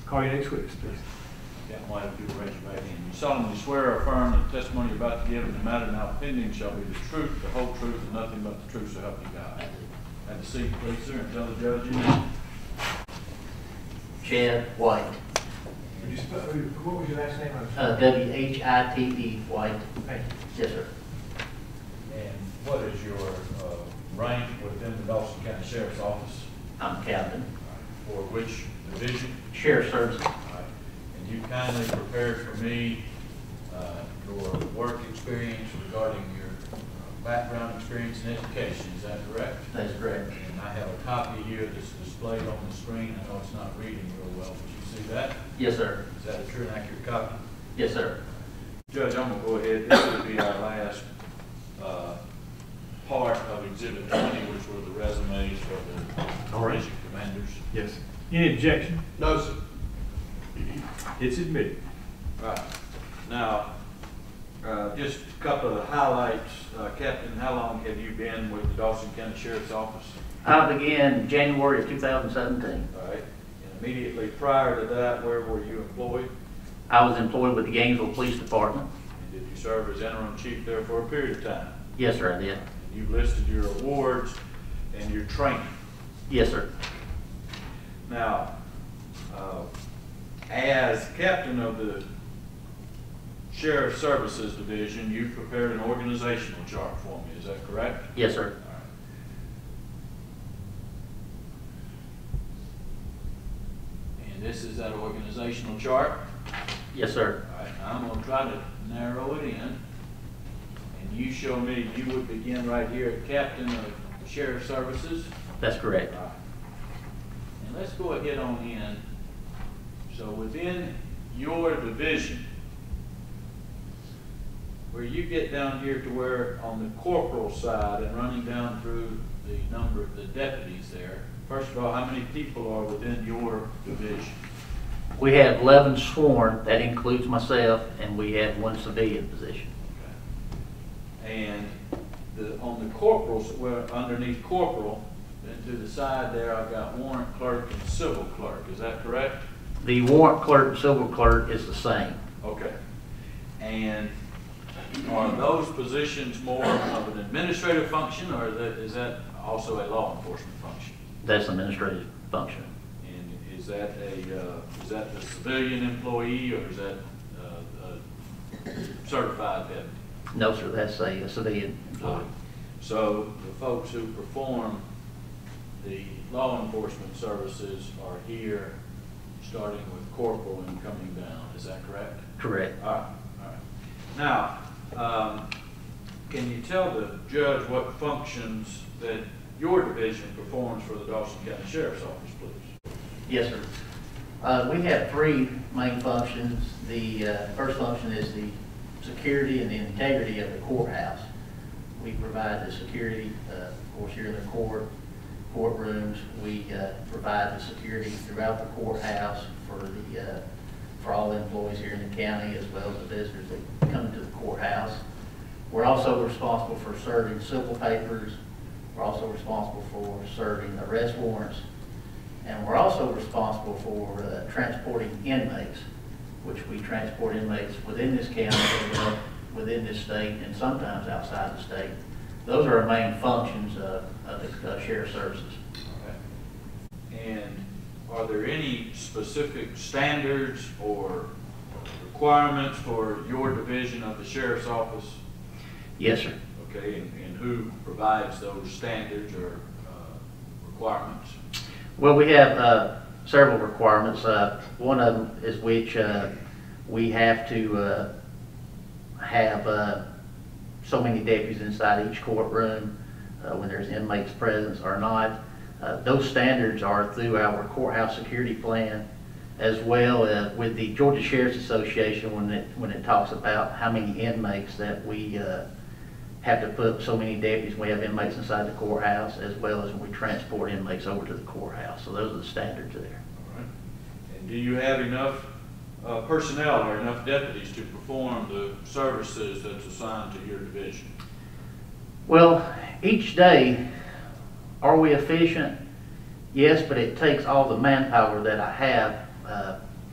Call your next witness, please. Captain White, if you will raise your right hand. You solemnly swear or affirm that the testimony you're about to give in the matter now pending shall be the truth, the whole truth, and nothing but the truth, so help you God. Have a seat, please, sir, and tell the judge your name. Chad White. Would you spell, what was your last name? W-H-I-T-E, White. Thank you. Yes, sir. And what is your rank within the Dawson County Sheriff's Office? I'm captain. For which division? Sheriff Services. All right. And you kindly prepared for me your work experience regarding your background experience and education. Is that correct? That's correct. And I have a copy here that's displayed on the screen. I know it's not reading real well, but you see that? Yes, sir. Is that a true and accurate copy? Yes, sir. Judge, I'm going to go ahead. This will be our last part of Exhibit 20, which were the resumes for the division commanders. Yes. Any objection? No, sir. It's admitted. Right. Now, just a couple of the highlights. Captain, how long have you been with the Dawson County Sheriff's Office? I began January of 2017. All right. And immediately prior to that, where were you employed? I was employed with the Gainesville Police Department. And did you serve as interim chief there for a period of time? Yes, sir, I did. You listed your awards and your training. Yes, sir. Now, as captain of the Sheriff Services Division, you prepared an organizational chart for me. Is that correct? Yes, sir. All right. And this is that organizational chart? Yes, sir. All right. Now I'm going to try to narrow it in. And you show me you would begin right here at captain of Sheriff Services. That's correct. All right. And let's go ahead on in. So within your division, where you get down here to where on the corporal side and running down through the number of the deputies there, first of all, how many people are within your division? We have 11 sworn. That includes myself, and we have 1 civilian position. Okay. And on the corporals, well, underneath corporal, then to the side there, I've got warrant clerk and civil clerk. Is that correct? The warrant clerk and civil clerk is the same. Okay. And are those positions more of an administrative function, or is that also a law enforcement function? That's an administrative function. And is that the civilian employee, or is that a certified deputy? No, sir, that's a civilian employee. So the folks who perform the law enforcement services are here, starting with corporal and coming down. Is that correct? Correct. All right. All right. Now, can you tell the judge what functions that your division performs for the Dawson County Sheriff's Office, please? Yes, sir. We have 3 main functions. The first function is the security and the integrity of the courthouse. We provide the security, of course, here in the courtrooms. We provide the security throughout the courthouse for all the employees here in the county, as well as the visitors that come into the courthouse. We're also responsible for serving civil papers. We're also responsible for serving arrest warrants. And we're also responsible for transporting inmates, which we transport inmates within this county, within this state, and sometimes outside the state. Those are our main functions of the Sheriff Services. Okay. And are there any specific standards or requirements for your division of the Sheriff's Office? Yes, sir. Okay, and who provides those standards or requirements? Well, we have several requirements. One of them is which we have to have so many deputies inside each courtroom when there's inmates present or not. Those standards are through our courthouse security plan, as well as with the Georgia Sheriff's Association when it talks about how many inmates that we have to put so many deputies. We have inmates inside the courthouse, as well as when we transport inmates over to the courthouse. So those are the standards there. All right. And do you have enough personnel or enough deputies to perform the services that's assigned to your division? Well, each day, are we efficient? Yes, but it takes all the manpower that I have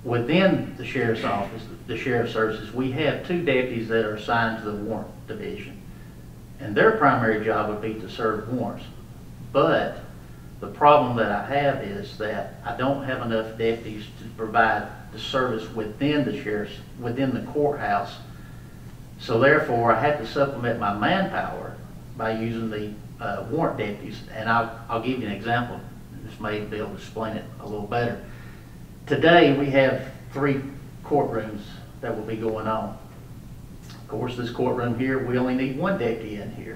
within the sheriff's office, the sheriff's services, we have 2 deputies that are assigned to the warrant division. And their primary job would be to serve warrants. But the problem that I have is that I don't have enough deputies to provide the service within the courthouse. So therefore, I had to supplement my manpower by using the warrant deputies. And I'll give you an example. This may be able to explain it a little better. Today, we have 3 courtrooms that will be going on. Of course, this courtroom here, we only need 1 deputy in here.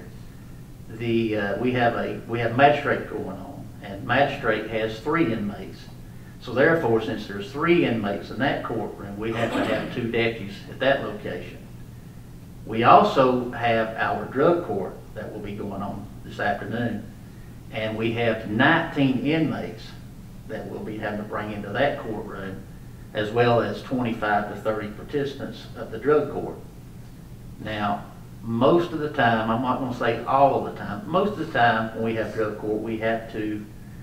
We have magistrate going on, and magistrate has 3 inmates. So therefore, since there's 3 inmates in that courtroom, we have to have 2 deputies at that location. We also have our drug court that will be going on this afternoon, and we have 19 inmates that we'll be having to bring into that courtroom, as well as 25 to 30 participants of the drug court. Now, most of the time, I'm not going to say all of the time, most of the time when we have drug court, we have to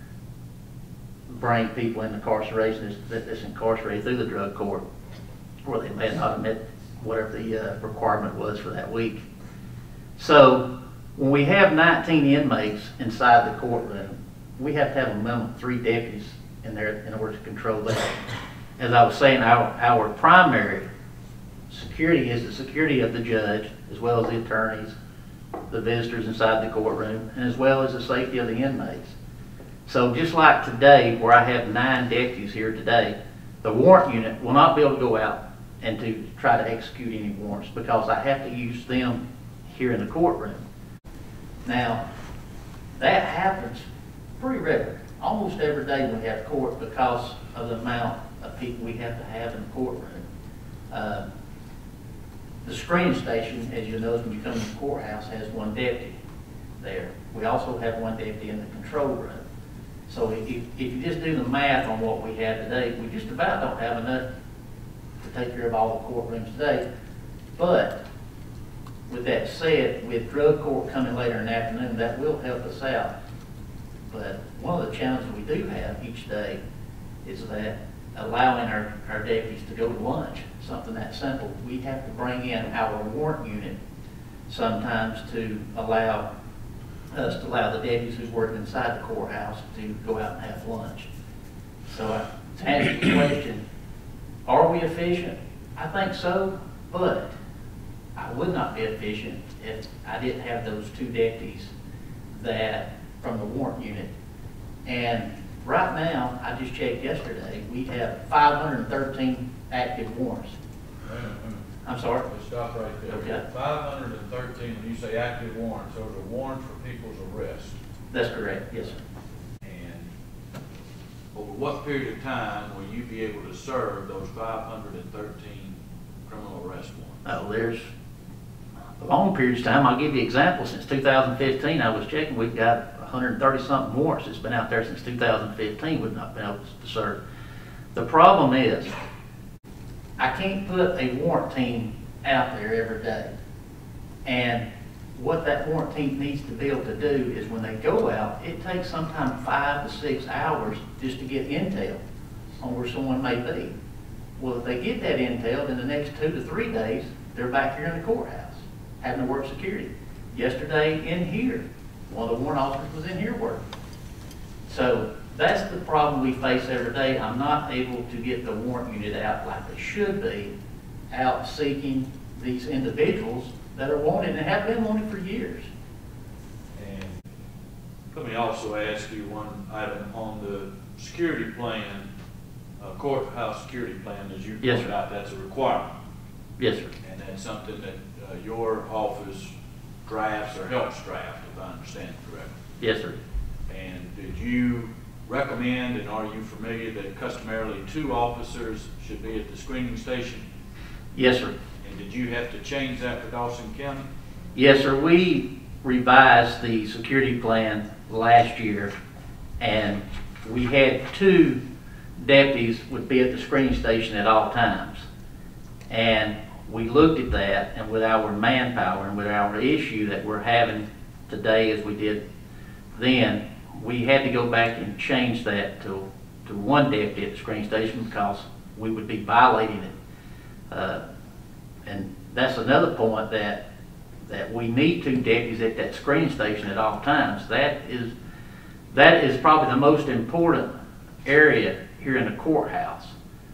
bring people into incarceration that's incarcerated through the drug court, where they may not have met whatever the requirement was for that week. So when we have 19 inmates inside the courtroom, we have to have a minimum of 3 deputies in there in order to control that. As I was saying, our primary security is the security of the judge, as well as the attorneys, the visitors inside the courtroom, and as well as the safety of the inmates. So just like today, where I have 9 deputies here today, the warrant unit will not be able to go out and to try to execute any warrants because I have to use them here in the courtroom. Now, that happens pretty regularly. Almost every day we have court because of the amount of people we have to have in the courtroom. The screening station, as you notice when you come to the courthouse, has 1 deputy there. We also have 1 deputy in the control room. So if you just do the math on what we have today, we just about don't have enough to take care of all the courtrooms today. But with that said, with drug court coming later in the afternoon, that will help us out. But one of the challenges we do have each day is that allowing our deputies to go to lunch, something that simple. We have to bring in our warrant unit sometimes to allow the deputies who's working inside the courthouse to go out and have lunch. So to answer your question, are we efficient? I think so, but I would not be efficient if I didn't have those 2 deputies from the warrant unit. And right now, I just checked yesterday, we have 513 active warrants. I'm sorry? Let's stop right there. Okay. 513, when you say active warrants, those are warrants for people's arrest. That's correct, yes, sir. And over what period of time will you be able to serve those 513 criminal arrest warrants? Oh, there's a long period of time. I'll give you an example. Since 2015, I was checking, we've got 130-something warrants that's been out there since 2015 we've not been able to serve. The problem is, I can't put a warrant team out there every day. And what that warrant team needs to be able to do is when they go out, it takes sometimes 5 to 6 hours just to get intel on where someone may be. Well, if they get that intel, then the next 2 to 3 days, they're back here in the courthouse, having to work security. Yesterday in here, one of the warrant officers was in here working. So that's the problem we face every day. I'm not able to get the warrant unit out like they should be, out seeking these individuals that are wanted and have been wanted for years. And let me also ask you one item on the security plan, courthouse security plan, as you Yes, pointed sir. out, that's a requirement. Yes, sir. And that's something that your office drafts or helps draft, if I understand it correctly. Yes, sir. And did you recommend, and are you familiar that customarily 2 officers should be at the screening station? Yes, sir. And did you have to change that for Dawson County? Yes, sir. We revised the security plan last year, and we had 2 deputies would be at the screening station at all times. And we looked at that, and with our manpower and with our issue that we're having today as we did then, we had to go back and change that to 1 deputy at the screening station because we would be violating it. And that's another point, that we need 2 deputies at that screening station at all times. That is probably the most important area here in the courthouse.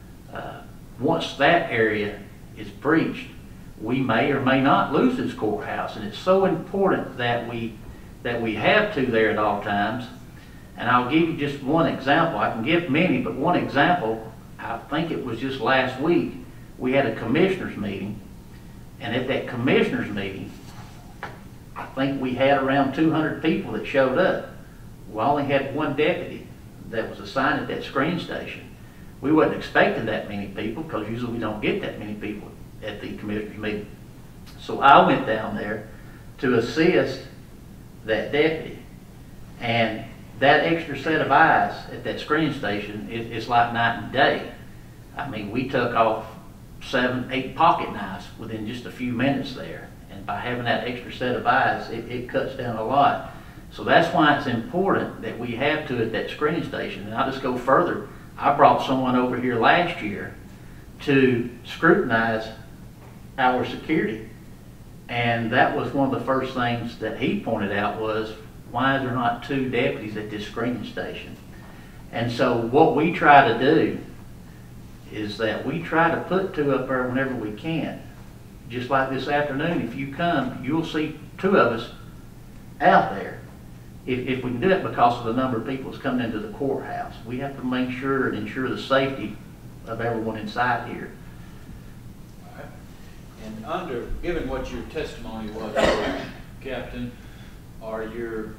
Once that area is breached, we may or may not lose this courthouse, and it's so important that we have 2 there at all times. And I'll give you just one example. I can give many, but one example, I think it was just last week, we had a commissioners meeting, and at that commissioners meeting, I think we had around 200 people that showed up. We only had 1 deputy that was assigned at that screening station. We wasn't expecting that many people, because usually we don't get that many people at the commissioners meeting. So I went down there to assist that deputy, and that extra set of eyes at that screening station is like night and day. I mean, we took off 7, 8 pocket knives within just a few minutes there, and by having that extra set of eyes, it cuts down a lot. So that's why it's important that we have 2 at that screening station. And I'll just go further. I brought someone over here last year to scrutinize our security, and that was one of the first things that he pointed out was, why is there not 2 deputies at this screening station? And so what we try to do is that we try to put 2 up there whenever we can. Just like this afternoon, if you come, you'll see 2 of us out there. If we can do it, because of the number of people that's coming into the courthouse. We have to make sure and ensure the safety of everyone inside here. All right. And given what your testimony was, Captain, are your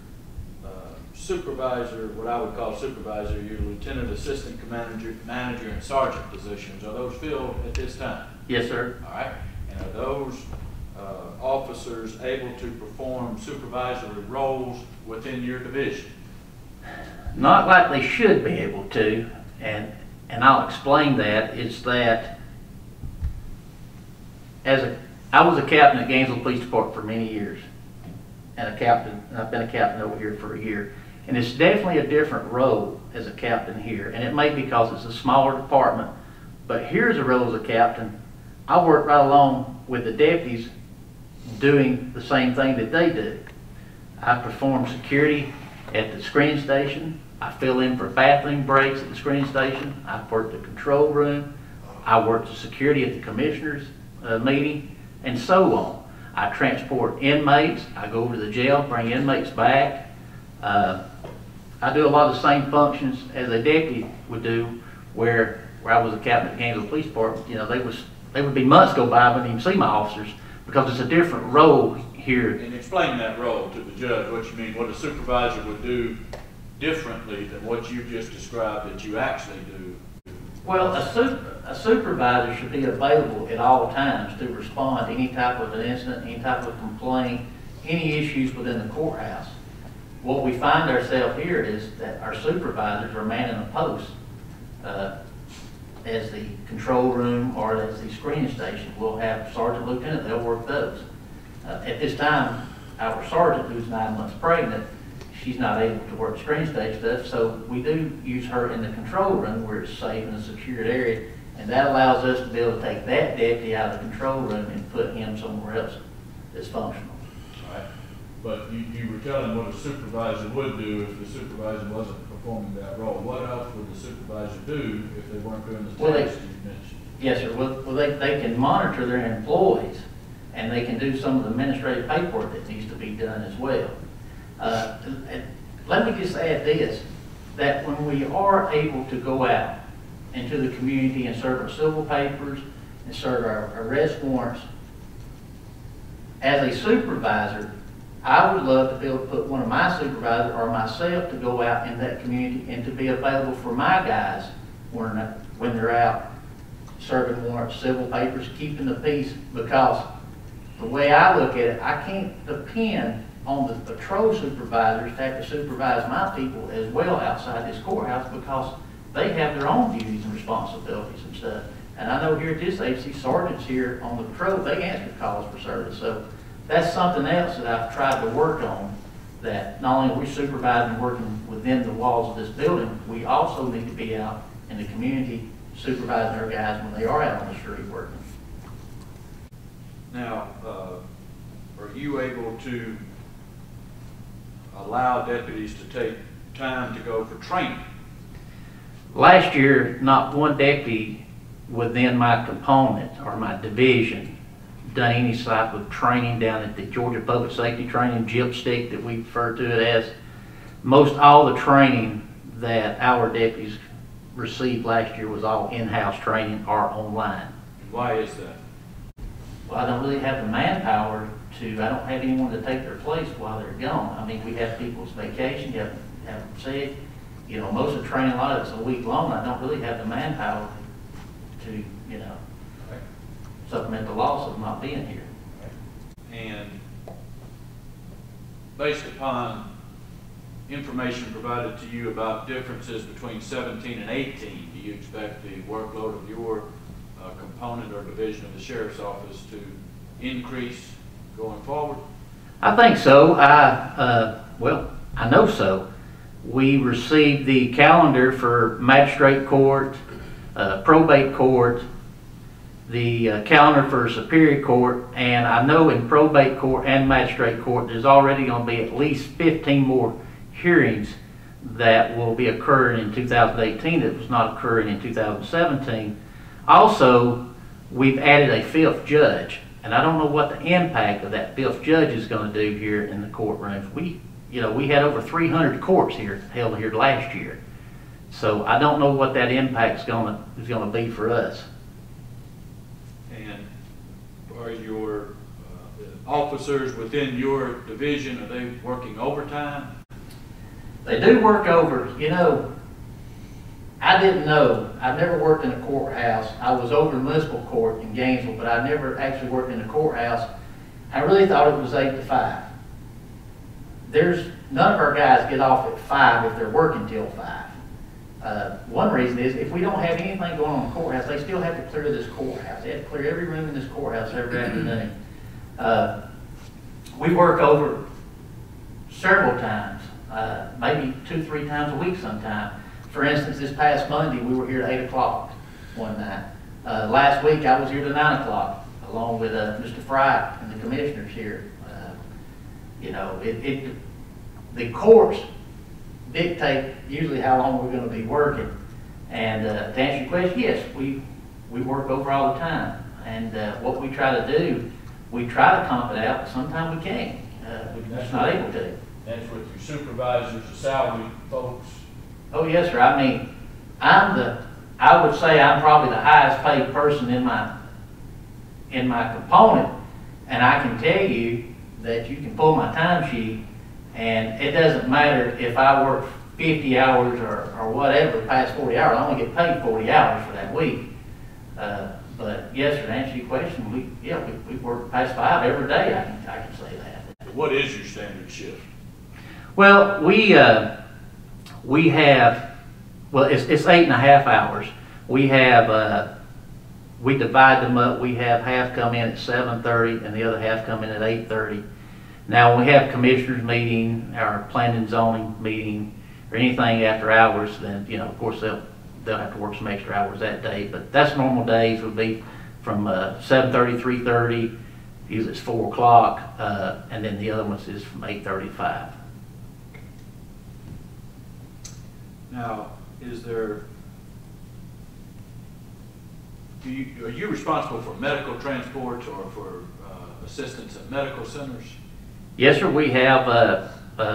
supervisor, what I would call supervisor, your lieutenant, assistant commander, manager, and sergeant positions, are those filled at this time? Yes, sir. All right. And are those officers able to perform supervisory roles within your division? Not like they should be able to, and I'll explain that. It's that I was a captain at Gainesville Police Department for many years, and I've been a captain over here for a year. And it's definitely a different role as a captain here, and it may be because it's a smaller department, but here's a role as a captain. I work right along with the deputies doing the same thing that they do. I perform security at the screening station. I fill in for bathroom breaks at the screening station. I work the control room. I work the security at the commissioners meeting, and so on. I transport inmates. I go over to the jail, bring inmates back. I do a lot of the same functions as a deputy would do, where I was a captain at Gainesville Police Department. You know, they would be months go by, I wouldn't even see my officers, because it's a different role here. And explain that role to the judge, what you mean, what a supervisor would do differently than what you just described that you actually do. Well, a supervisor should be available at all times to respond to any type of an incident, any type of complaint, any issues within the courthouse. What we find ourselves here is that our supervisors are manning a post as the control room or as the screening station. We'll have sergeant, lieutenant, they'll work those. At this time, our sergeant, who's 9 months pregnant, she's not able to work screen stage stuff, so we do use her in the control room where it's safe and a secured area, and that allows us to be able to take that deputy out of the control room and put him somewhere else that's functional. All right. But you were telling what a supervisor would do if the supervisor wasn't performing that role. What else would the supervisor do if they weren't doing the tasks you mentioned? Yes, sir. Well, they can monitor their employees, and they can do some of the administrative paperwork that needs to be done as well. And let me just add this, that when we are able to go out into the community and serve our civil papers and serve our arrest warrants, as a supervisor, I would love to be able to put one of my supervisors or myself to go out in that community and to be available for my guys when they're out serving warrants, civil papers, keeping the peace, because the way I look at it, I can't depend on the patrol supervisors to have to supervise my people as well outside this courthouse, because they have their own duties and responsibilities and stuff. And I know here at this agency, sergeants here on the patrol, they answer calls for service. So that's something else that I've tried to work on, that not only are we supervising and working within the walls of this building, we also need to be out in the community supervising our guys when they are out on the street working. Now, are you able to allow deputies to take time to go for training? Last year, not one deputy within my component or my division done any type of training down at the Georgia Public Safety Training, GIPSTIC that we refer to it as. Most all the training that our deputies received last year was all in-house training or online. And why is that? Well, I don't really have the manpower I don't have anyone to take their place while they're gone. I mean, we have people's vacation, you have them sick. You know, most of the training, a lot of it's a week long. I don't really have the manpower to, you know, supplement the loss of not being here. And based upon information provided to you about differences between 17 and 18, do you expect the workload of your component or division of the Sheriff's Office to increase going forward? I think so. Well, I know so. We received the calendar for magistrate court, probate court, the calendar for Superior Court, and I know in probate court and magistrate court there's already going to be at least 15 more hearings that will be occurring in 2018 that was not occurring in 2017. Also, we've added a 5th judge, and I don't know what the impact of that 5th judge is going to do here in the courtrooms. We had over 300 courts held here last year, so I don't know what that impact is going to be for us. And are your officers within your division, are they working overtime? They do work over. You know, I didn't know. I've never worked in a courthouse. I was over in municipal court in Gainesville, but I never actually worked in a courthouse. I really thought it was 8 to 5. None of our guys get off at 5 if they're working till 5. One reason is if we don't have anything going on in the courthouse, they still have to clear this courthouse. They have to clear every room in this courthouse every afternoon. We work over several times, maybe 2-3 times a week sometime. For instance, this past Monday we were here at 8 o'clock one night. Last week I was here to 9 o'clock along with Mr. Frey and the commissioners here. You know, the courts dictate usually how long we're going to be working. And to answer your question, yes, we work over all the time. And what we try to do, we try to comp it out, but sometimes we can't. We're just not able to. That's with your supervisors, the salary folks. Oh yes, sir. I mean, I would say I'm probably the highest paid person in my component, and I can tell you that you can pull my timesheet, and it doesn't matter if I work 50 hours or whatever, past 40 hours, I only get paid 40 hours for that week. But yes, sir, to answer your question, we work past 5 every day, I can say that. What is your standard shift? Well, we have, it's 8.5 hours. We have, we divide them up. We have half come in at 7:30 and the other half come in at 8:30. Now, when we have commissioners meeting, our planning and zoning meeting, or anything after hours, then, you know, of course, they'll have to work some extra hours that day. But that's normal days would be from 7:30, 3:30, usually it's 4 o'clock, and then the other ones is from 8:30 to 5. Now, are you responsible for medical transports or for assistance at medical centers? Yes, sir. We have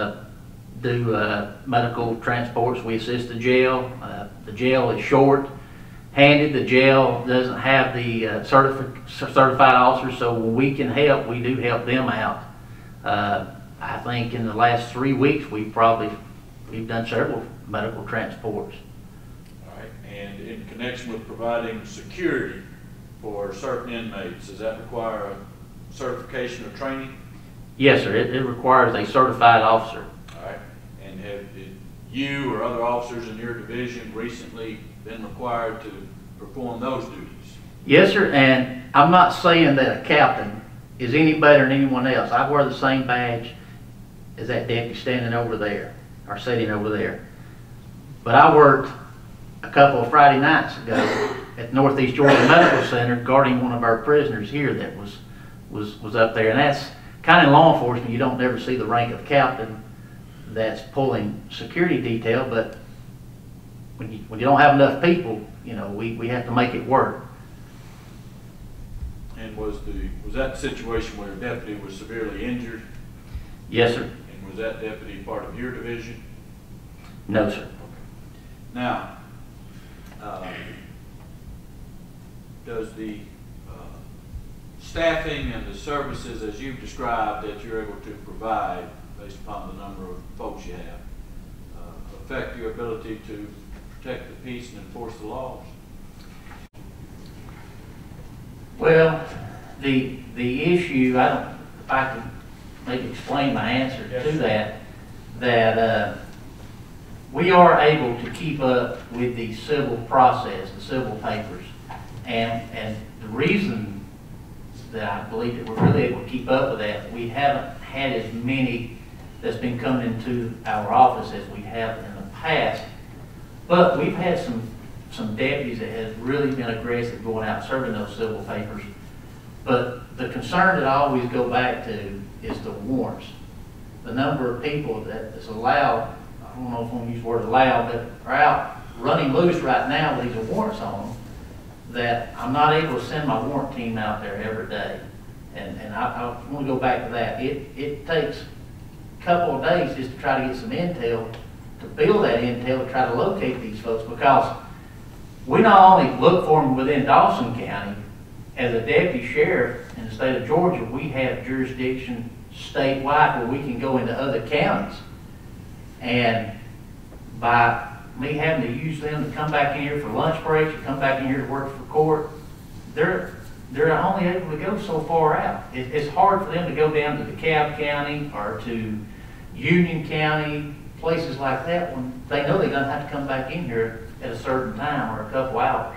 do medical transports. We assist the jail. The jail is short-handed. The jail doesn't have the certified officers, so when we can help, we do help them out. I think in the last 3 weeks, we've done several medical transports. All right. And in connection with providing security for certain inmates, does that require a certification or training? Yes, sir. It requires a certified officer. All right. And have you or other officers in your division recently been required to perform those duties? Yes, sir. And I'm not saying that a captain is any better than anyone else. I wear the same badge as that deputy standing over there or sitting over there. But I worked a couple of Friday nights ago at Northeast Georgia Medical Center guarding one of our prisoners here that was up there. And that's kind of in law enforcement, you don't ever see the rank of captain that's pulling security detail, but when you don't have enough people, you know, we have to make it work. And was that the situation where a deputy was severely injured? Yes, sir. And was that deputy part of your division? No, sir. Now, does the staffing and the services as you've described that you're able to provide based upon the number of folks you have affect your ability to protect the peace and enforce the laws? Well, the issue, if I can maybe explain my answer to that we are able to keep up with the civil process, the civil papers, and the reason that I believe that we're really able to keep up with that, we haven't had as many that's been coming into our office as we have in the past, but we've had some deputies that have really been aggressive going out serving those civil papers. But the concern that I always go back to is the warrants. The number of people that is allowed, I don't know if I'm going to use the word allowed, but are out running loose right now with these warrants on them, that I'm not able to send my warrant team out there every day. And I want to go back to that. It takes a couple of days just to try to get some intel, to build that intel, to try to locate these folks, because we not only look for them within Dawson County. As a deputy sheriff in the state of Georgia, we have jurisdiction statewide where we can go into other counties. And by me having to use them to come back in here for lunch breaks or come back in here to work for court, they're only able to go so far out. It's hard for them to go down to DeKalb County or to Union County, places like that, when they know they're going to have to come back in here at a certain time or a couple hours.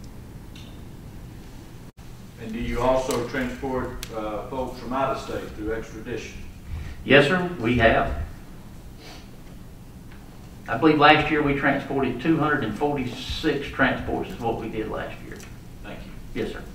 And do you also transport folks from out of state through extradition? Yes, sir, we have. I believe last year we transported 246 transports is what we did last year. Thank you. Yes, sir.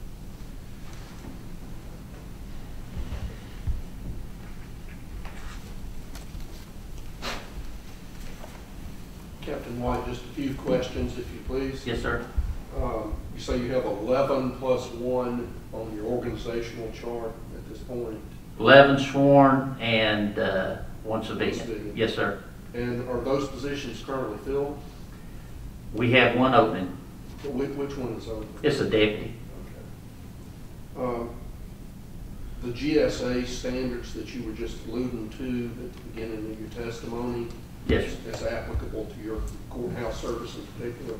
Captain White, just a few questions, if you please. Yes, sir. You say you have 11 plus 1 on your organizational chart at this point. 11 sworn and 1 civilian. Civilian. Yes, sir. And are those positions currently filled? We have 1 opening. Which one is open? It's a deputy. Okay. The GSA standards that you were just alluding to at the beginning of your testimony, Yes, is applicable to your courthouse service in particular.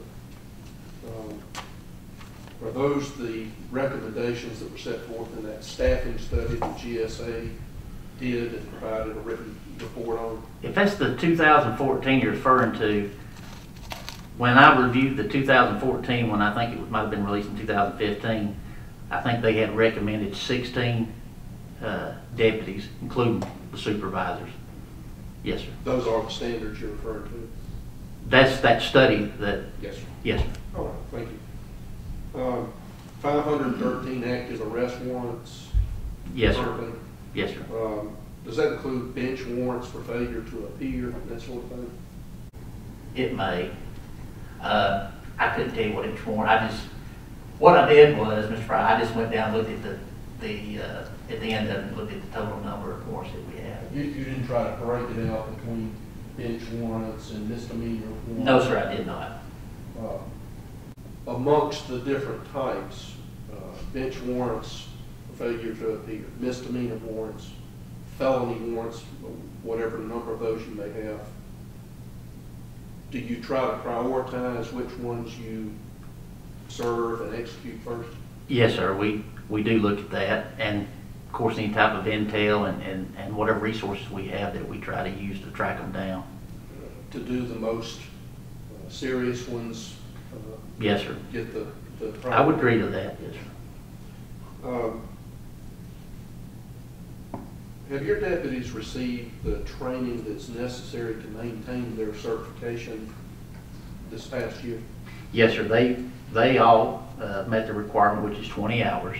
Are those the recommendations that were set forth in that staffing study that GSA did and provided a written report on? if that's the 2014 you're referring to, when I reviewed the 2014 one, I think it might have been released in 2015, I think they had recommended 16 deputies, including the supervisors. Yes, sir. Those are the standards you're referring to? That's that study that, Yes, sir. yes, sir. All right, thank you. 513 active arrest warrants? Yes, sir. currently. Yes, sir. Does that include bench warrants for failure to appear, that sort of thing? It may. I couldn't tell you what each warrant. What I did was, Mr. Frey, I just went down and looked at at the end of it, and looked at the total number of warrants that we have. You didn't try to break it out between bench warrants and misdemeanor warrants? No, sir, I did not. Amongst the different types, bench warrants for failure to appear, misdemeanor warrants, felony warrants, whatever number of those you may have, do you try to prioritize which ones you serve and execute first? Yes, sir, we do look at that, and of course any type of intel and whatever resources we have that we try to use to track them down. To do the most serious ones? Yes, sir. Get the I would agree to that, yes, sir. Have your deputies received the training that's necessary to maintain their certification this past year? Yes, sir, they all met the requirement, which is 20 hours.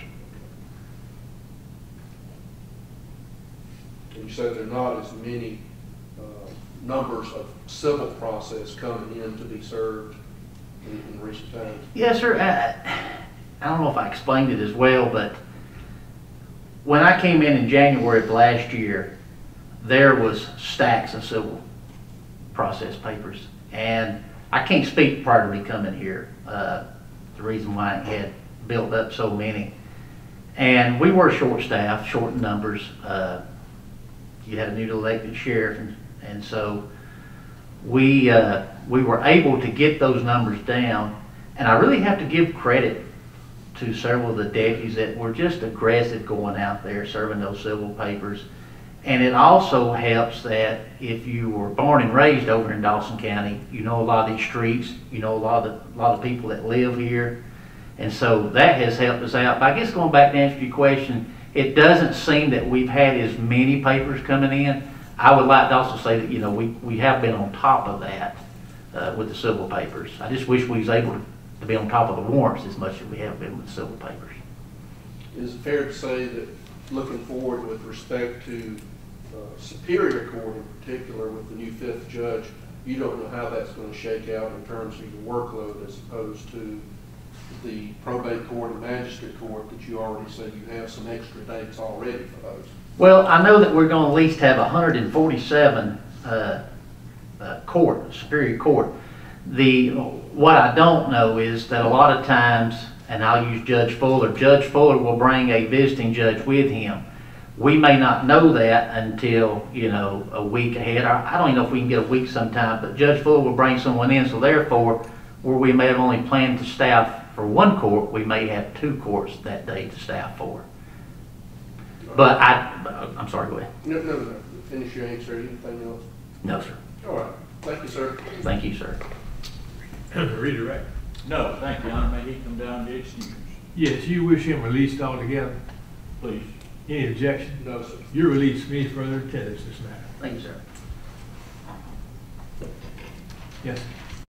And you said there are not as many numbers of civil process coming in to be served in recent times. Yes, sir. I don't know if I explained it as well, but when I came in January of last year, there was stacks of civil process papers. And I can't speak prior to me coming here, the reason why it had built up so many. And we were short-staffed, short in numbers. You had a new elected sheriff, and so we were able to get those numbers down. And I really have to give credit to several of the deputies that were just aggressive going out there serving those civil papers. And it also helps that if you were born and raised over in Dawson County, you know a lot of these streets, you know a lot of people that live here. And so that has helped us out. But I guess going back to answer your question, it doesn't seem that we've had as many papers coming in. I would like to also say that, you know, we have been on top of that with the civil papers. I just wish we was able to be on top of the warrants as much as we have been with the civil papers. Is it fair to say that looking forward with respect to Superior Court in particular with the new 5th judge, you don't know how that's going to shake out in terms of your workload as opposed to the probate court and magistrate court that you already said you have some extra dates already for those? Well, I know that we're going to at least have 147 Superior Court. What I don't know is that a lot of times, and I'll use Judge Fuller will bring a visiting judge with him. We may not know that until, you know, a week ahead. I don't even know if we can get a week sometime, but Judge Fuller will bring someone in, so therefore, where we may have only planned to staff for one court, we may have 2 courts that day to staff for. But I'm sorry, go ahead. No. Finish your answer. Anything else? No, sir. All right. Thank you, sir. Thank you, sir. Redirect. No, thank you, Your Honor. May he come down and be excused, Yes, you wish him released altogether. please. Any objection? No, sir. You're released from any further attendance this matter. Thank you, sir. Yes.